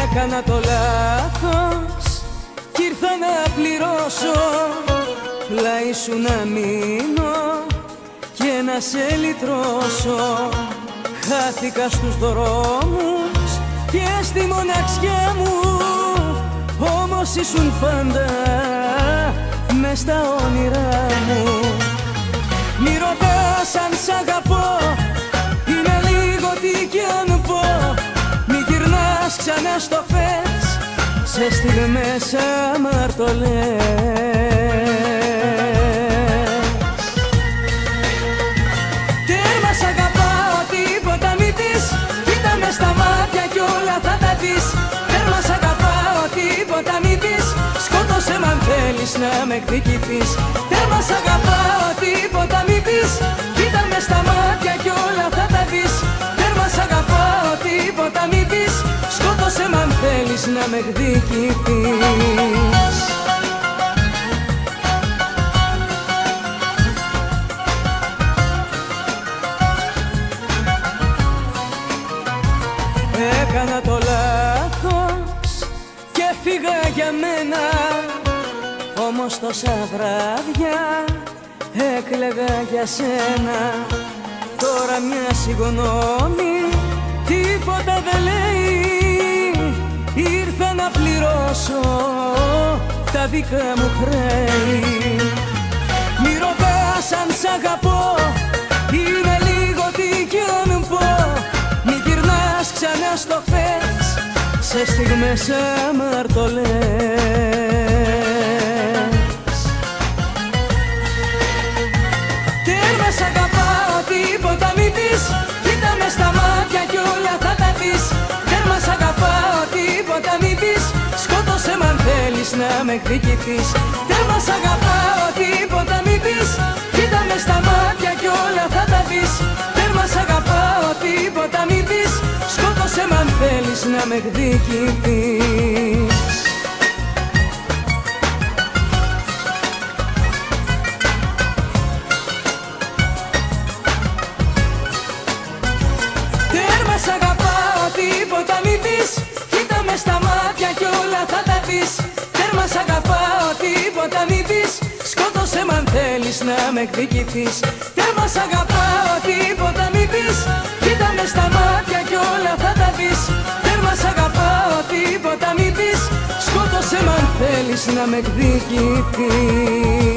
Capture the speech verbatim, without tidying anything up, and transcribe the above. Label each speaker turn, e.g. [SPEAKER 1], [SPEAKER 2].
[SPEAKER 1] Έκανα το λάθος κι ήρθα να πληρώσω, πλάι σου να μείνω και να σε λυτρώσω. Χάθηκα στους δρόμους και στη μοναξιά μου, όμως ήσουν πάντα μες στα όνειρά μου. Μη ρωτάς αν σ' αγαπώ, είναι λίγο τι κι αν πω. Μη γυρνάς ξανά στο φες, σε στιγμές αμαρτωλές. Τέρμα σ' αγαπάω, τίποτα μη πεις, κοίτα μες στα μάτια κι όλα θα τα δεις. Τέρμα σ' αγαπάω, τίποτα μη πεις, σκότωσε μ' αν θέλεις να με εκδικηθείς. Τέρμα σ' αγαπάω, τίποτα μη πεις, κοίτα μες στα μάτια κι όλα θα τα δεις. Τέρμα σ' αγαπάω, τίποτα μη πεις, σκότωσε μ' αν θέλεις να με εκδικηθείς. Έκανα το λάθος και φύγα για μένα, όμως τόσα βράδια έκλαιγα για σένα. Τώρα μια συγγνώμη τίποτα δεν λέει, ήρθα να πληρώσω τα δικά μου χρέη. Μη ρωτάς αν σ' αγαπώ, είναι λίγο τι κι αν πω. Μη γυρνάς ξανά στο φες, σε στιγμές αμαρτωλές. Τέρμα σ' αγαπάω, τίποτα μη πεις, κοίτα μες στα μάτια κι όλα θα τα δεις. Τέρμα σ' αγαπάω, τίποτα μη πεις, σκότωσε μ' αν θέλεις να με εκδικηθείς. Τέρμα σ' αγαπάω, τίποτα μη πεις, κοίτα μες στα μάτια κι όλα θα τα δεις. Τέρμα σ' αγαπάω, τίποτα μη πεις, σκότωσε μ' αν θέλεις να με εκδικηθείς. Τέρμα σ' αγαπάω, τίποτα μη πεις, κοίτα μες στα μάτια κι όλα θα τα δεις. Τέρμα σ' αγαπάω, τίποτα μη πεις, σκότωσε μ' αν θέλεις να με εκδικηθείς. Τέρμα σ' αγαπάω, τίποτα μη πεις, κοίτα μες στα μάτια κι όλα θα τα δεις. Τέρμα σ' αγαπάω, τίποτα μη πεις, σκότωσε μ' αν θέλεις να με εκδικηθείς.